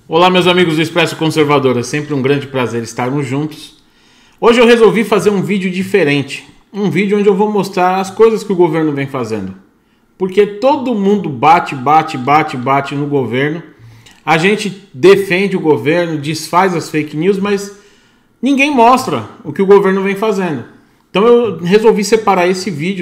Olá, meus amigos do Expresso Conservador, é sempre um grande prazer estarmos juntos. Hoje eu resolvi fazer um vídeo diferente, um vídeo onde eu vou mostrar as coisas que o governo vem fazendo. Porque todo mundo bate no governo, a gente defende o governo, desfaz as fake news, mas ninguém mostra o que o governo vem fazendo. Então eu resolvi separar esse vídeo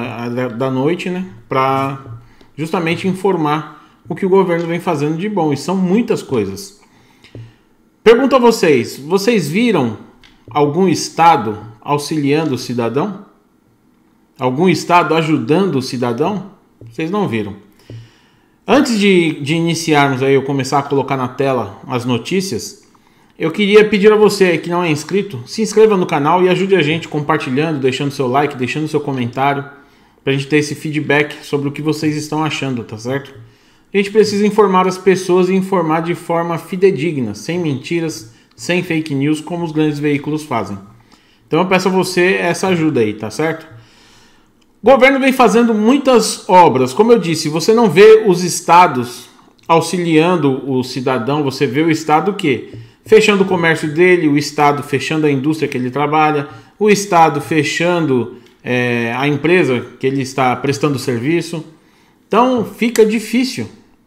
da noite, né, para justamente informar o que o governo vem fazendo de bom, e são muitas coisas. Pergunto a vocês, vocês viram algum estado auxiliando o cidadão? Algum estado ajudando o cidadão? Vocês não viram. Antes de iniciarmos aí, eu começar a colocar na tela as notícias, eu queria pedir a você que não é inscrito, se inscreva no canal e ajude a gente compartilhando, deixando seu like, deixando seu comentário, pra gente ter esse feedback sobre o que vocês estão achando, tá certo? A gente precisa informar as pessoas e informar de forma fidedigna, sem mentiras, sem fake news, como os grandes veículos fazem. Então eu peço a você essa ajuda aí, tá certo? O governo vem fazendo muitas obras. Como eu disse, você não vê os estados auxiliando o cidadão, você vê o estado o quê? Fechando o comércio dele, o estado fechando a indústria que ele trabalha, o estado fechando a empresa que ele está prestando serviço. Então fica difícil.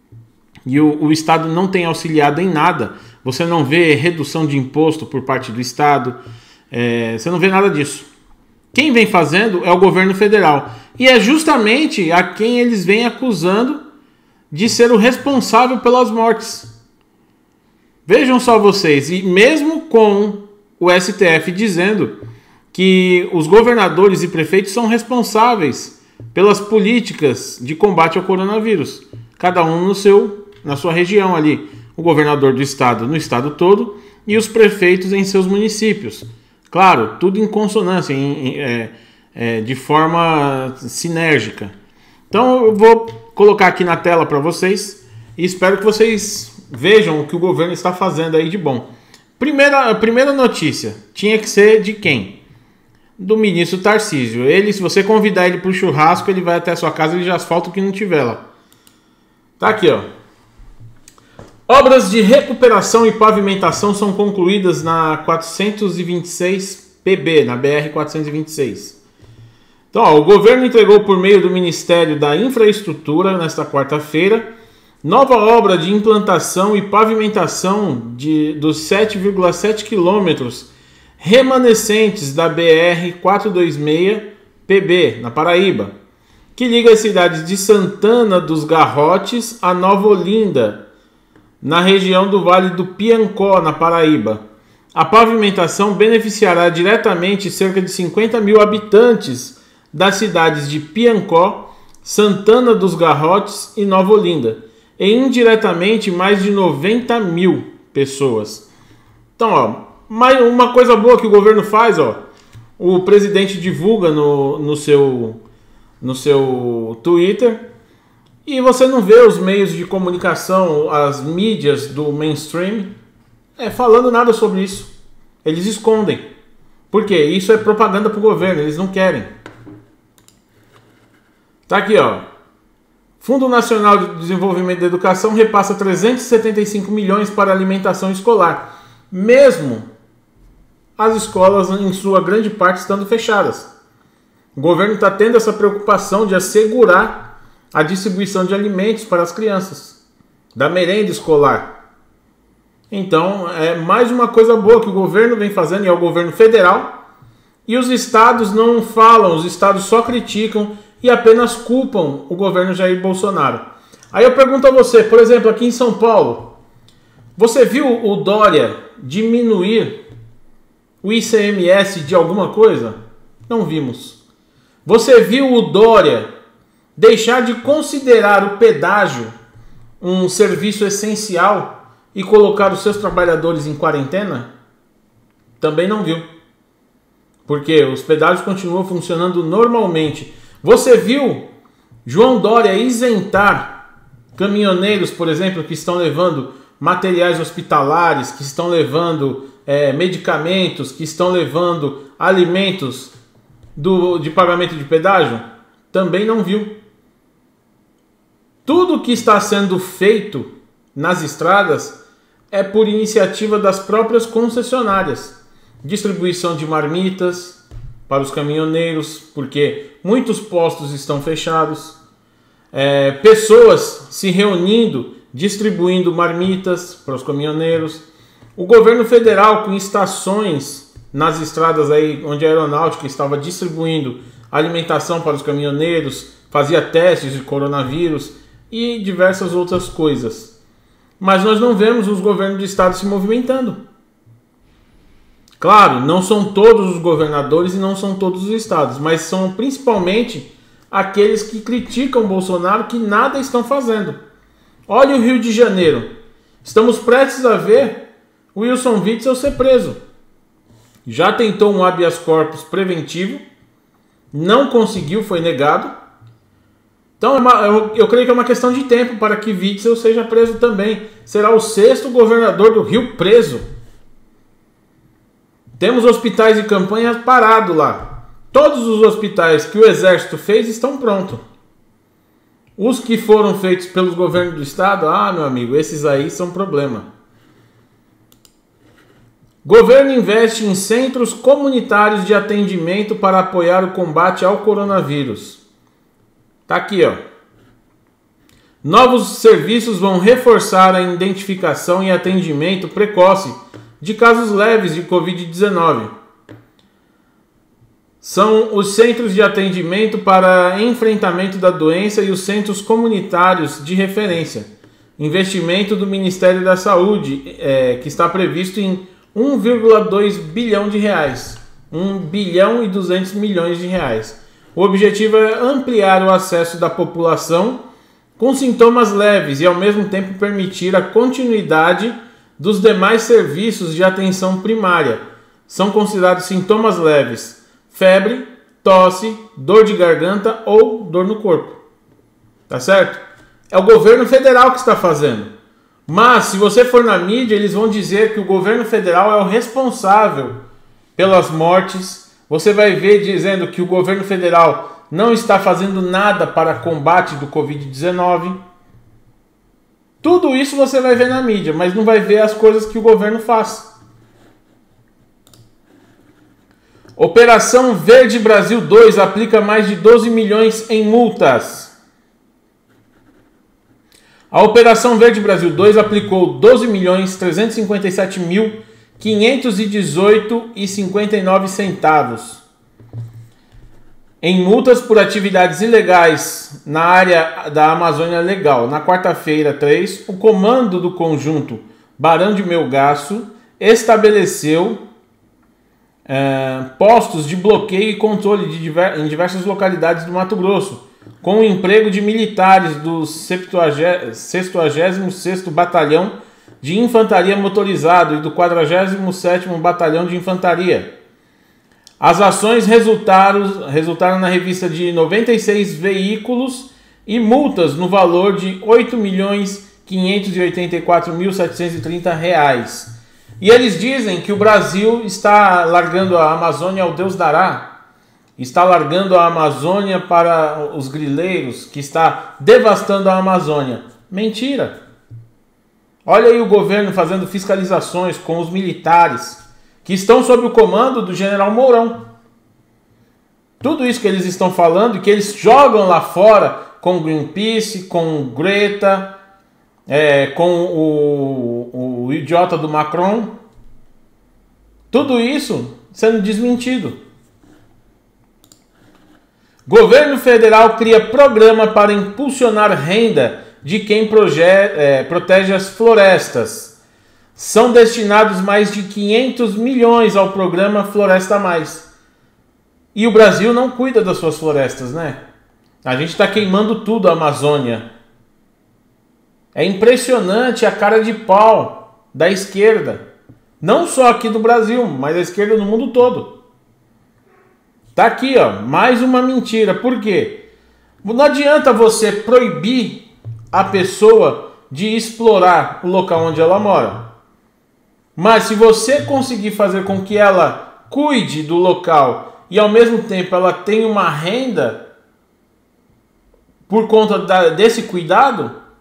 E o Estado não tem auxiliado em nada. Você não vê redução de imposto por parte do Estado. Você não vê nada disso. Quem vem fazendo é o governo federal. E é justamente a quem eles vêm acusando de ser o responsável pelas mortes. Vejam só vocês. E mesmo com o STF dizendo que os governadores e prefeitos são responsáveis pelas políticas de combate ao coronavírus. Cada um na sua região ali. O governador do estado no estado todo e os prefeitos em seus municípios. Claro, tudo em consonância, de forma sinérgica. Então eu vou colocar aqui na tela para vocês e espero que vocês vejam o que o governo está fazendo aí de bom. A primeira notícia tinha que ser de quem? Do ministro Tarcísio. Ele, se você convidar ele para o churrasco, ele vai até a sua casa e ele já asfalta o que não tiver lá. Tá aqui, ó. Obras de recuperação e pavimentação são concluídas na 426 PB, na BR 426. Então, ó, o governo entregou por meio do Ministério da Infraestrutura, nesta quarta-feira, nova obra de implantação e pavimentação dos 7,7 quilômetros remanescentes da BR 426 PB, na Paraíba, que liga as cidades de Santana dos Garrotes a Nova Olinda, na região do Vale do Piancó, na Paraíba. A pavimentação beneficiará diretamente cerca de 50 mil habitantes das cidades de Piancó, Santana dos Garrotes e Nova Olinda, e indiretamente mais de 90 mil pessoas. Então, ó, uma coisa boa que o governo faz, ó, o presidente divulga no seu Twitter, e você não vê os meios de comunicação, as mídias do mainstream, falando nada sobre isso. Eles escondem. Por quê? Isso é propaganda para o governo, eles não querem. Tá aqui, ó. Fundo Nacional de Desenvolvimento da Educação repassa 375 milhões para alimentação escolar, mesmo as escolas, em sua grande parte, estando fechadas. O governo está tendo essa preocupação de assegurar a distribuição de alimentos para as crianças, da merenda escolar. Então, é mais uma coisa boa que o governo vem fazendo, e é o governo federal, e os estados não falam, os estados só criticam e apenas culpam o governo Jair Bolsonaro. Aí eu pergunto a você, por exemplo, aqui em São Paulo, você viu o Dória diminuir o ICMS de alguma coisa? Não vimos. Você viu o Dória deixar de considerar o pedágio um serviço essencial e colocar os seus trabalhadores em quarentena? Também não viu. Porque os pedágios continuam funcionando normalmente. Você viu João Dória isentar caminhoneiros, por exemplo, que estão levando materiais hospitalares, que estão levando medicamentos, que estão levando alimentos de pagamento de pedágio? Também não viu. Tudo que está sendo feito nas estradas é por iniciativa das próprias concessionárias. Distribuição de marmitas para os caminhoneiros, porque muitos postos estão fechados. Pessoas se reunindo, distribuindo marmitas para os caminhoneiros. O governo federal com estações nas estradas aí, onde a aeronáutica estava distribuindo alimentação para os caminhoneiros, fazia testes de coronavírus e diversas outras coisas. Mas nós não vemos os governos do estado se movimentando. Claro, não são todos os governadores e não são todos os estados, mas são principalmente aqueles que criticam Bolsonaro que nada estão fazendo. Olha o Rio de Janeiro. Estamos prestes a ver Wilson Witzel ser preso. Já tentou um habeas corpus preventivo, não conseguiu, foi negado. Então eu creio que é uma questão de tempo para que Witzel seja preso também. Será o 6º governador do Rio preso. Temos hospitais de campanha parados lá. Todos os hospitais que o Exército fez estão prontos. Os que foram feitos pelos governos do estado, meu amigo, esses aí são problema. Governo investe em centros comunitários de atendimento para apoiar o combate ao coronavírus. Tá aqui, ó. Novos serviços vão reforçar a identificação e atendimento precoce de casos leves de Covid-19. São os centros de atendimento para enfrentamento da doença e os centros comunitários de referência. Investimento do Ministério da Saúde, que está previsto em 1,2 bilhão de reais. 1 bilhão e 200 milhões de reais. O objetivo é ampliar o acesso da população com sintomas leves e ao mesmo tempo permitir a continuidade dos demais serviços de atenção primária. São considerados sintomas leves: febre, tosse, dor de garganta ou dor no corpo. Tá certo? É o governo federal que está fazendo. Mas se você for na mídia, eles vão dizer que o governo federal é o responsável pelas mortes. Você vai ver dizendo que o governo federal não está fazendo nada para combate do Covid-19. Tudo isso você vai ver na mídia, mas não vai ver as coisas que o governo faz. Operação Verde Brasil 2 aplica mais de 12 milhões em multas. A Operação Verde Brasil 2 aplicou 12.357.518,59 em multas por atividades ilegais na área da Amazônia Legal. Na quarta-feira, 3, o comando do conjunto Barão de Melgaço estabeleceu postos de bloqueio e controle em diversas localidades do Mato Grosso, com o emprego de militares do 66º Batalhão de Infantaria Motorizado e do 47º Batalhão de Infantaria. As ações resultaram na revista de 96 veículos e multas no valor de R$ 8.584.730. E eles dizem que o Brasil está largando a Amazônia ao Deus dará. Está largando a Amazônia para os grileiros, que está devastando a Amazônia. Mentira! Olha aí o governo fazendo fiscalizações com os militares, que estão sob o comando do general Mourão. Tudo isso que eles estão falando e que eles jogam lá fora com Greenpeace, com Greta, com o idiota do Macron. Tudo isso sendo desmentido. Governo federal cria programa para impulsionar renda de quem protege as florestas. São destinados mais de 500 milhões ao programa Floresta Mais. E o Brasil não cuida das suas florestas, né? A gente está queimando tudo a Amazônia. É impressionante a cara de pau da esquerda. Não só aqui do Brasil, mas a esquerda no mundo todo. Tá aqui, ó, mais uma mentira. Por quê? Não adianta você proibir a pessoa de explorar o local onde ela mora. Mas se você conseguir fazer com que ela cuide do local e ao mesmo tempo ela tenha uma renda por conta desse cuidado,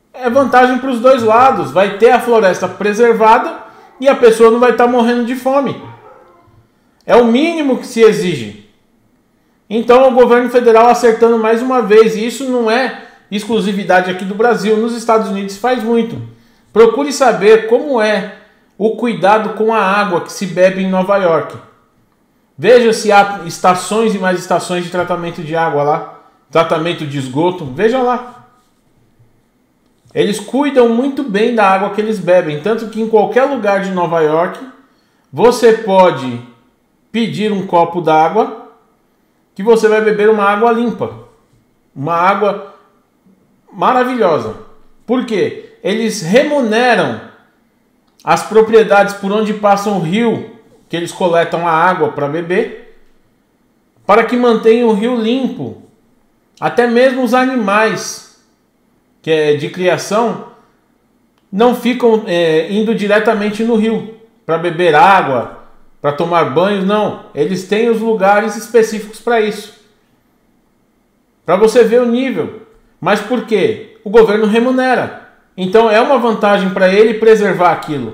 É vantagem para os dois lados. Vai ter a floresta preservada e a pessoa não vai estar morrendo de fome. É o mínimo que se exige. Então o governo federal acertando mais uma vez. E isso não é exclusividade aqui do Brasil. Nos Estados Unidos faz muito. Procure saber como é o cuidado com a água que se bebe em Nova York. Veja se há estações e mais estações de tratamento de água lá. Tratamento de esgoto. Veja lá. Eles cuidam muito bem da água que eles bebem. Tanto que em qualquer lugar de Nova York, você pode pedir um copo d'água que você vai beber uma água limpa. Uma água maravilhosa. Por quê? Eles remuneram as propriedades por onde passa o rio, que eles coletam a água para beber, para que mantenham o rio limpo. Até mesmo os animais que é de criação não ficam indo diretamente no rio para beber água, para tomar banho, não. Eles têm os lugares específicos para isso. Para você ver o nível. Mas por quê? O governo remunera. Então é uma vantagem para ele preservar aquilo.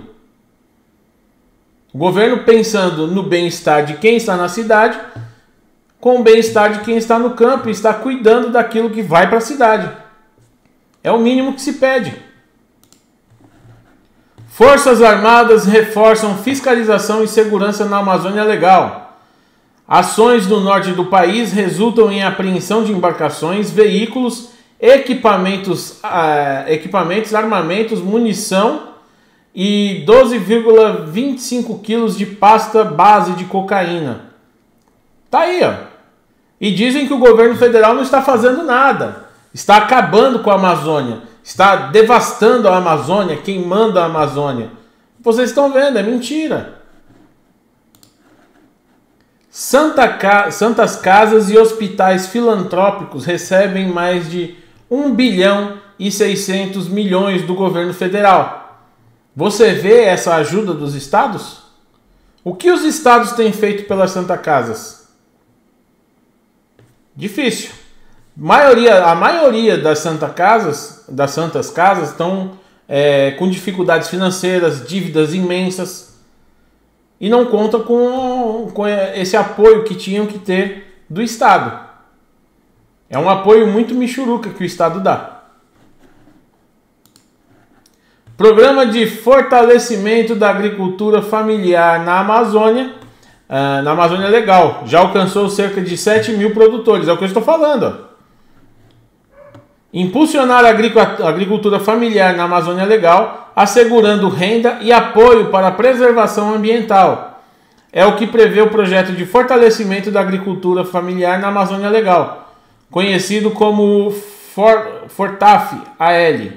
O governo pensando no bem-estar de quem está na cidade, com o bem-estar de quem está no campo e está cuidando daquilo que vai para a cidade. É o mínimo que se pede. Forças Armadas reforçam fiscalização e segurança na Amazônia Legal. Ações no norte do país resultam em apreensão de embarcações, veículos, equipamentos, armamentos, munição e 12,25 quilos de pasta base de cocaína. Tá aí, ó. E dizem que o governo federal não está fazendo nada. Está acabando com a Amazônia. Está devastando a Amazônia, queimando a Amazônia. Vocês estão vendo, é mentira. Santas casas e hospitais filantrópicos recebem mais de 1 bilhão e 600 milhões do governo federal. Você vê essa ajuda dos estados? O que os estados têm feito pelas Santas Casas? Difícil. A maioria das Santas Casas estão com dificuldades financeiras, dívidas imensas e não contam com esse apoio que tinham que ter do Estado. É um apoio muito michuruca que o Estado dá. Programa de fortalecimento da agricultura familiar na Amazônia Legal, já alcançou cerca de 7 mil produtores, é o que eu estou falando, ó. Impulsionar a agricultura familiar na Amazônia Legal, assegurando renda e apoio para a preservação ambiental. É o que prevê o projeto de fortalecimento da agricultura familiar na Amazônia Legal, conhecido como FORTAF-AL,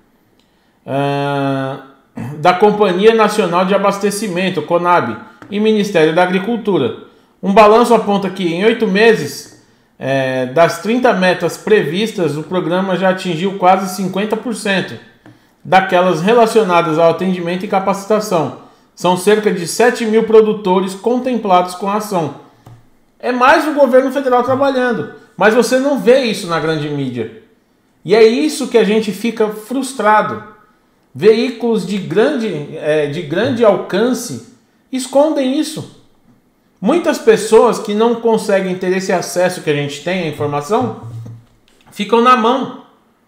da Companhia Nacional de Abastecimento, CONAB, e Ministério da Agricultura. Um balanço aponta que em 8 meses... das 30 metas previstas, o programa já atingiu quase 50% daquelas relacionadas ao atendimento e capacitação. São cerca de 7 mil produtores contemplados com a ação. É mais o governo federal trabalhando, mas você não vê isso na grande mídia. E é isso que a gente fica frustrado. Veículos de grande alcance escondem isso. Muitas pessoas que não conseguem ter esse acesso que a gente tem à informação ficam na mão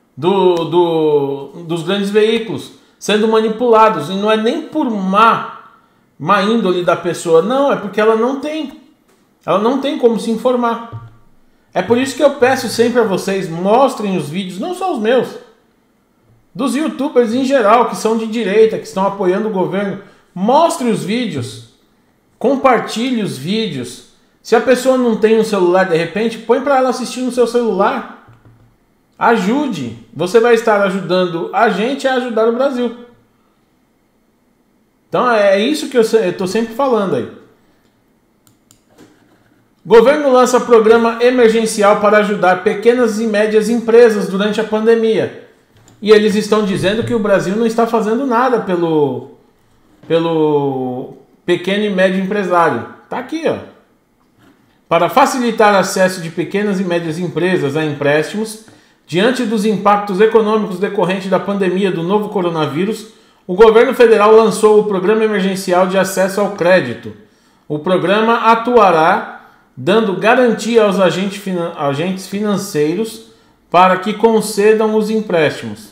dos grandes veículos, sendo manipulados. E não é nem por má índole da pessoa, não, é porque ela não tem como se informar. É por isso que eu peço sempre a vocês, mostrem os vídeos, não só os meus, dos youtubers em geral, que são de direita, que estão apoiando o governo. Mostre os vídeos. Compartilhe os vídeos. Se a pessoa não tem um celular, de repente, põe para ela assistir no seu celular. Ajude. Você vai estar ajudando a gente a ajudar o Brasil. Então é isso que eu estou sempre falando aí. Governo lança programa emergencial para ajudar pequenas e médias empresas durante a pandemia. E eles estão dizendo que o Brasil não está fazendo nada pelo pequeno e médio empresário. Está aqui, ó. Para facilitar acesso de pequenas e médias empresas a empréstimos, Diante dos impactos econômicos decorrentes da pandemia do novo coronavírus, o governo federal lançou o Programa Emergencial de Acesso ao Crédito. O programa atuará dando garantia aos agentes financeiros para que concedam os empréstimos.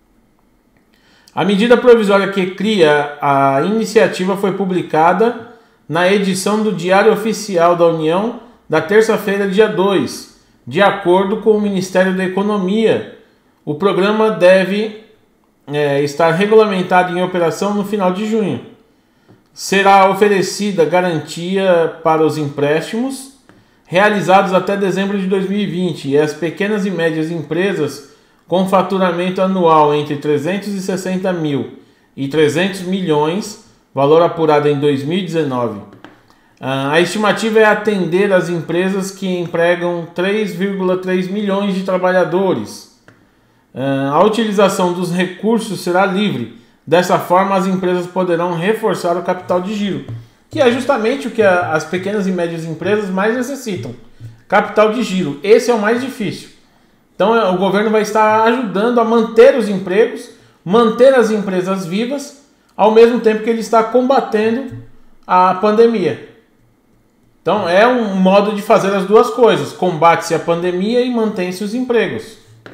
A medida provisória que cria a iniciativa foi publicada na edição do Diário Oficial da União da terça-feira, dia 2. De acordo com o Ministério da Economia, o programa deve estar regulamentado em operação no final de junho. Será oferecida garantia para os empréstimos realizados até dezembro de 2020 e as pequenas e médias empresas com faturamento anual entre 360 mil e 300 milhões, valor apurado em 2019. A estimativa é atender as empresas que empregam 3,3 milhões de trabalhadores. A utilização dos recursos será livre. Dessa forma, as empresas poderão reforçar o capital de giro, que é justamente o que as pequenas e médias empresas mais necessitam. Capital de giro. Esse é o mais difícil. Então, o governo vai estar ajudando a manter os empregos, manter as empresas vivas, ao mesmo tempo que ele está combatendo a pandemia. Então é um modo de fazer as duas coisas. Combate-se a pandemia e mantém-se os empregos.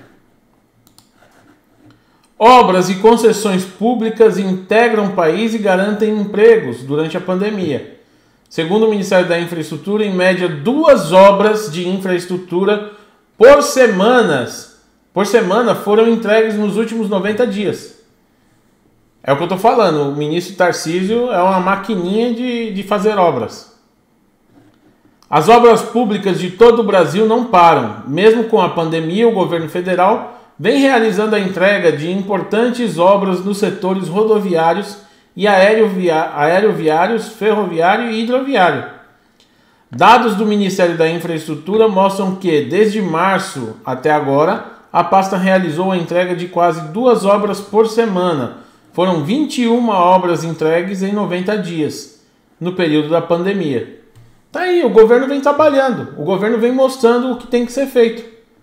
Obras e concessões públicas integram o país e garantem empregos durante a pandemia. Segundo o Ministério da Infraestrutura, em média 2 obras de infraestrutura por semana foram entregues nos últimos 90 dias. É o que eu estou falando. O ministro Tarcísio é uma maquininha de fazer obras. As obras públicas de todo o Brasil não param. Mesmo com a pandemia, o governo federal vem realizando a entrega de importantes obras nos setores rodoviários e aeroviários, ferroviário e hidroviário. Dados do Ministério da Infraestrutura mostram que, desde março até agora, a pasta realizou a entrega de quase 2 obras por semana. Foram 21 obras entregues em 90 dias, no período da pandemia. Tá aí, o governo vem trabalhando, o governo vem mostrando o que tem que ser feito.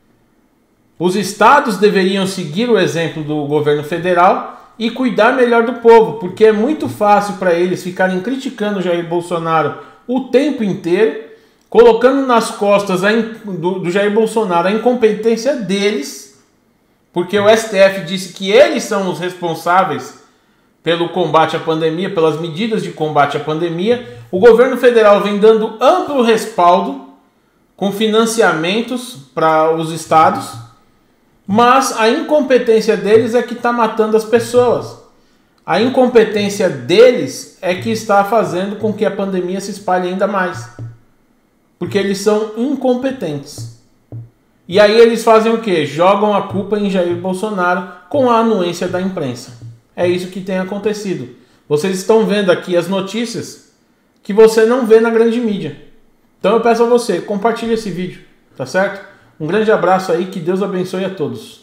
Os estados deveriam seguir o exemplo do governo federal e cuidar melhor do povo, porque é muito fácil para eles ficarem criticando o Jair Bolsonaro o tempo inteiro, colocando nas costas do Jair Bolsonaro a incompetência deles, porque o STF disse que eles são os responsáveis pelo combate à pandemia, pelas medidas de combate à pandemia. O governo federal vem dando amplo respaldo com financiamentos para os estados, mas a incompetência deles é que está matando as pessoas. A incompetência deles é que está fazendo com que a pandemia se espalhe ainda mais, porque eles são incompetentes. E aí eles fazem o quê? Jogam a culpa em Jair Bolsonaro com a anuência da imprensa. É isso que tem acontecido. Vocês estão vendo aqui as notícias que você não vê na grande mídia. Então eu peço a você, compartilhe esse vídeo, tá certo? Um grande abraço aí, que Deus abençoe a todos.